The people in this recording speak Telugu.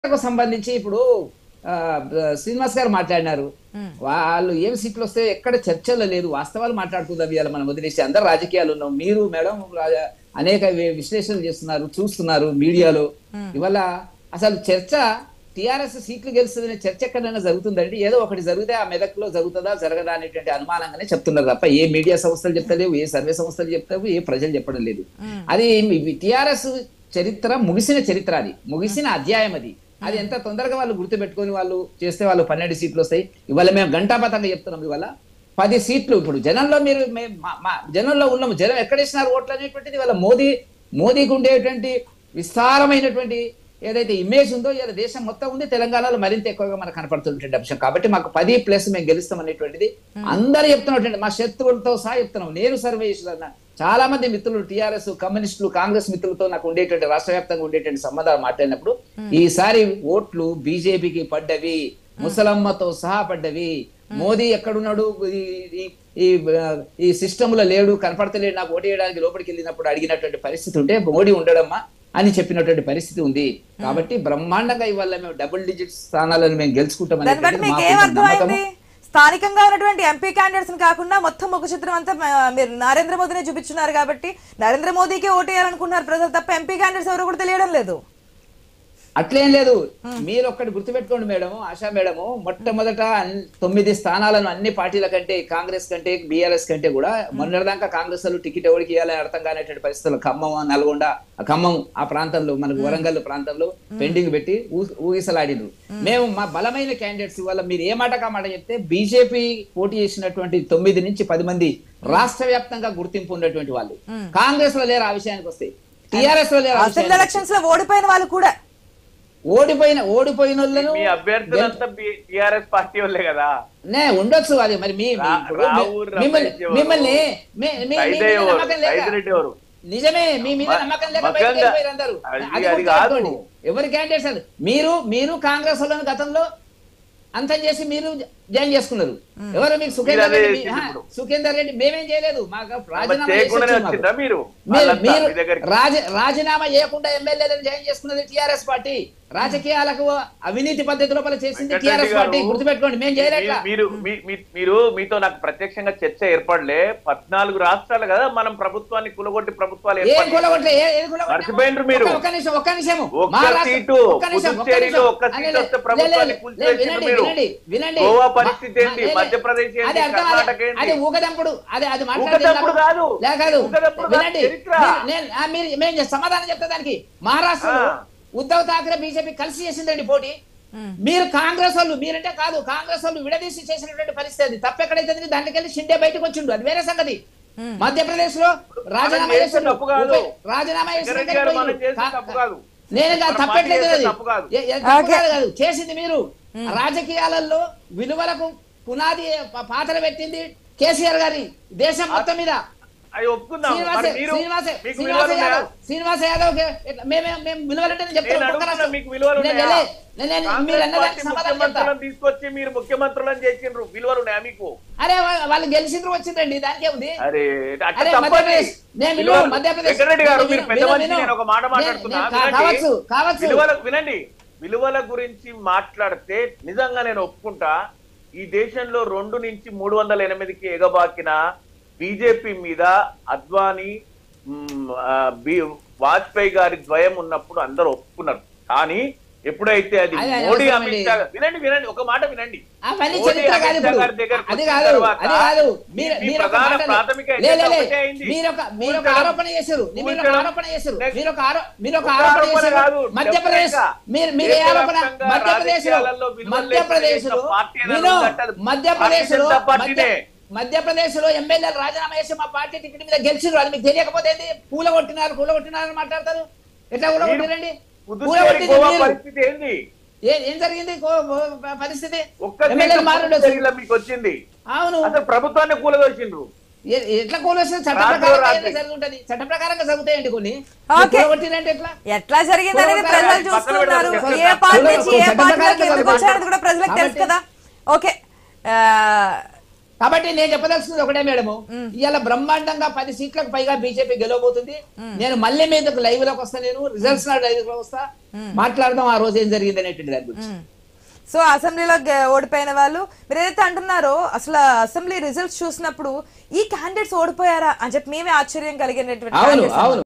సంబంధించి ఇప్పుడు శ్రీనివాస్ గారు మాట్లాడినారు. వాళ్ళు ఏం సీట్లు వస్తే ఎక్కడ చర్చలో లేదు, వాస్తవాలు మాట్లాడుకుందాం ఇవాళ మనం వదిలేసి. అందరు రాజకీయాలు ఉన్నాం, మీరు మేడం అనేక విశ్లేషణలు చేస్తున్నారు, చూస్తున్నారు మీడియాలో. ఇవాళ అసలు చర్చ టిఆర్ఎస్ సీట్లు గెలుస్తుందనే చర్చ ఎక్కడైనా జరుగుతుందండి? ఏదో ఒకటి జరిగితే ఆ మెదక్లో జరుగుతుందా జరగదా అనేటువంటి అనుమానంగానే చెప్తున్నారు తప్ప ఏ మీడియా సంస్థలు చెప్తలేవు, ఏ సర్వే సంస్థలు చెప్తావు, ఏ ప్రజలు చెప్పడం లేదు. అది టిఆర్ఎస్ చరిత్ర ముగిసిన చరిత్ర, అది ముగిసిన అధ్యాయం. అది ఎంత తొందరగా వాళ్ళు గుర్తుపెట్టుకొని వాళ్ళు చేస్తే వాళ్ళు 12 సీట్లు వస్తాయి. ఇవాళ మేము గంటాపతంగా చెప్తున్నాం, ఇవాళ 10 సీట్లు. ఇప్పుడు జనంలో మీరు జనంలో ఉన్నాము, జనం ఎక్కడేసినారు ఓట్లు అనేటువంటిది ఇవాళ మోదీకి ఉండేటువంటి విస్తారమైనటువంటి ఏదైతే ఇమేజ్ ఉందో ఇలా దేశం మొత్తం ఉంది, తెలంగాణలో మరింత ఎక్కువగా మనకు కనపడుతున్నటువంటి అంశం. కాబట్టి మాకు 10+ మేము గెలుస్తాం అనేటువంటిది అందరూ చెప్తున్నటువంటి, మా శత్రువులతో సహా చెప్తున్నాం. నేను సర్వే చేసిన చాలా మంది మిత్రులు, టిఆర్ఎస్, కమ్యూనిస్టులు, కాంగ్రెస్ మిత్రులతో నాకు ఉండేటువంటి రాష్ట్ర వ్యాప్తంగా ఉండేటువంటి సంబంధాలు మాట్లాడినప్పుడు ఈసారి ఓట్లు బీజేపీకి పడ్డవి, ముసలమ్మతో సహా పడ్డవి. మోదీ ఎక్కడున్నాడు, ఈ సిస్టమ్ లో లేడు, కనపడతలేడు, నాకు ఓటు వేయడానికి లోపలికి వెళ్ళినప్పుడు అడిగినటువంటి పరిస్థితి ఉంటే మోడీ ఉండడమ్మా అని చెప్పినటువంటి పరిస్థితి ఉంది. కాబట్టి బ్రహ్మాండంగా ఇవాళ మేము డబుల్ డిజిట్ స్థానాలను మేము గెలుచుకుంటామని. స్థానికంగా ఉన్నటువంటి ఎంపీ క్యాండిడేట్స్ కాకుండా మొత్తం ముఖ చిత్రం అంతా మీరు నరేంద్ర మోదీనే చూపించున్నారు కాబట్టి నరేంద్ర మోదీకే ఓటేయాలనుకుంటున్నారు ప్రజలు తప్ప ఎంపీ క్యాండిడేట్స్ ఎవరు కూడా తెలియడం లేదు. అట్లేం లేదు, మీరు ఒక్కటి గుర్తుపెట్టుకోండి మేడం, ఆశా మేడము, మొట్టమొదట 9 స్థానాలను అన్ని పార్టీల కంటే, కాంగ్రెస్ కంటే, బీఆర్ఎస్ కంటే కూడా మొన్నటిదాకా కాంగ్రెస్ వాళ్ళు టికెట్ ఎవరికి ఇవ్వాలని అర్థం కానిటువంటి పరిస్థితులు ఖమ్మం, నల్గొండ, ఖమ్మం ఆ ప్రాంతంలో, మనకు వరంగల్ ప్రాంతంలో పెండింగ్ పెట్టి ఊగిసలాడిను. మేము మా బలమైన క్యాండిడేట్స్ ఇవాళ మీరు ఏ మాట మాట చెప్తే బీజేపీ పోటీ చేసినటువంటి 9 నుంచి 10 మంది రాష్ట్ర వ్యాప్తంగా గుర్తింపు ఉన్నటువంటి వాళ్ళు కాంగ్రెస్ లో లేరు. ఆ విషయానికి వస్తే టిఆర్ఎస్ లో లేరు. ఎలక్షన్స్ లో ఓడిపోయిన వాళ్ళు కూడా, ఓడిపోయిన మీ అభ్యర్థులంతా టిఆర్ఎస్ పార్టీ వాళ్ళే కదా ఉండొచ్చు. అది మరి మిమ్మల్ని నిజమే, మీ మీద నమ్మకం లేక అందరూ ఎవరి క్యాండిడేట్స్ మీరు కాంగ్రెస్ వాళ్ళని గతంలో అంతం చేసి మీరు జాయిన్ చేసుకున్నారు. ఎవరు మీకు సుఖేందర్ రెడ్డి మేమేం చేయలేదు, మాకు రాజీనామా చేయకుండా ఎమ్మెల్యేలను జాయిన్ చేసుకున్నది టిఆర్ఎస్ పార్టీ. రాజకీయాలకు అవినీతి పద్ధతి లోపల చేసింది టిఆర్ఎస్ పార్టీ, గుర్తుపెట్టుకోండి. మేము చేయలేదు. మీరు మీతో నాకు ప్రత్యక్షంగా చర్చ ఏర్పడలే. 14 రాష్ట్రాలు కదా మనం ప్రభుత్వాన్ని కూలగొట్టి ప్రభుత్వాలు మర్చిపోయినరు మీరు. ఒక్క నిమిషం గోవా పరిస్థితి ఏంటి, మధ్యప్రదేశ్ ఏంటి, కర్ణాటక ఏంటి? అది ఊగదంపుడు, అది మేము సమాధానం చెప్తా దానికి. మహారాష్ట్రలో ఉద్ధవ్ ఠాక్రే బీజేపీ కలిసి చేసిందండి పోటీ. మీరు కాంగ్రెస్ వాళ్ళు, మీరంటే కాదు, కాంగ్రెస్ వాళ్ళు విడదీసి చేసినటువంటి పరిస్థితి. అది తప్పెక్కడైతే దాంట్లోకి వెళ్ళి షిండే బయటకు వచ్చిండు, అది వేరే సంగతి. మధ్యప్రదేశ్ లో రాజీనామా చేసిన నేను తప్పట్లేదు, చేసింది మీరు. రాజకీయాలలో విలువలకు పునాది పాత్ర పెట్టింది కేసీఆర్ గారి దేశం మొత్తం మీద. శ్రీనివాస్ యాదవ్ మేము విలువలంటే తీసుకొచ్చి మీరు ముఖ్యమంత్రులను చేసిండ్రు, విలువలు మీకు? అరే వాళ్ళు గెలిచిండ్రు, వచ్చిందండి, దానికి ఉంది. ఒక మాట మాట్లాడుతున్నా, వినండి. విలువల గురించి మాట్లాడితే నిజంగా నేను ఒప్పుకుంటా. ఈ దేశంలో 2 నుంచి 308కి ఎగబాకిన బీజేపీ మీద అద్వానీ, వాజ్పేయి గారి ద్వయం ఉన్నప్పుడు అందరూ ఒప్పుకున్నారు. కానీ ఎప్పుడైతే అది మోడీ, అమిత్ షా, వినండి ఒక మాట వినండి, ప్రధాన ప్రాథమిక మధ్యప్రదేశ్ లో ఎమ్మెల్యేలు రాజీనామా చేసి మా పార్టీ టికెట్ మీద గెలిచిరు. అది మీకు తెలియకపోతే కూలగొట్టినారని మాట్లాడతారు. ఎట్లా కూలగొట్టిరండి? ఏం జరిగింది పరిస్థితి? మీకు వచ్చింది. అవును, ప్రభుత్వాన్ని కూలదోసిండ్రు. ఎట్లా కూలొస్తుంది? చట్ట ప్రకారంగా జరుగుతాయండి కొన్ని. ఎట్లా జరిగింది అనేది ప్రజలు చూస్తున్నారు. ఏ పార్టీ నుంచి ఏ పార్టీలోకి ఎందుకు వచ్చారని కూడా ప్రజలకు తెలుసు కదా. ఓకే, కాబట్టి నేను చెప్పదలుచుకుంది ఒకటే మేడము, ఇవాళ బ్రహ్మాండంగా 10 సీట్లకు పైగా బీజేపీ గెలవబోతుంది. నేను మళ్ళీ మీదకు లైవ్ లోకి వస్తా, నేను రిజల్ట్స్ నాడు లైవ్ లోకి వస్తా, మాట్లాడదాం ఆ రోజు ఏం జరిగింది అనేటువంటి దాని గురించి. సో అసెంబ్లీలో ఓడిపోయిన వాళ్ళు మీరు ఏదైతే అంటున్నారో, అసలు అసెంబ్లీ రిజల్ట్స్ చూసినప్పుడు ఈ క్యాండిడేట్స్ ఓడిపోయారా అని చెప్పి మేమే ఆశ్చర్యం కలిగినటువంటి